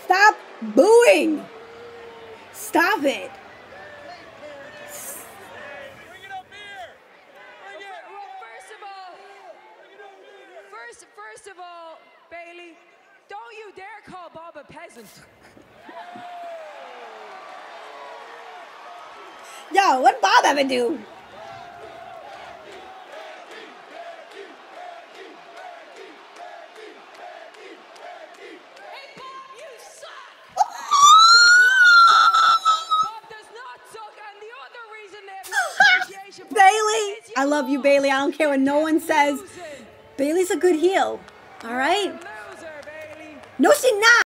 Stop booing. Stop it. First of all, Bayley, don't you dare call Bob a peasant. Yo, what Bob ever do? Hey, Bob, you suck! Bob does not suck, and the other reason they have no appreciation for Bayley, is I love you, Bayley. I don't care what no one says. losing. Bayley's a good heel. All right? Loser, Bayley. No, she's not.